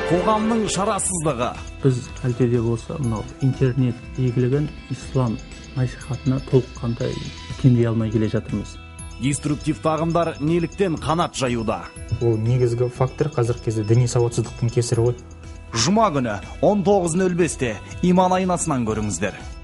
Қоғамның шарасыздығы. Біз әлде болса, мынау интернет игілігін ислам насихатына толыққанда икемдей алмай келе жатырмыз. Деструктивті ағымдар неліктен қанат жаюда? Ол негізгі фактор қазіргі кезде діни сауатсыздықтың кесірі ғой. Жұма күні 19:05-те Иман айнасынан көріңіздер.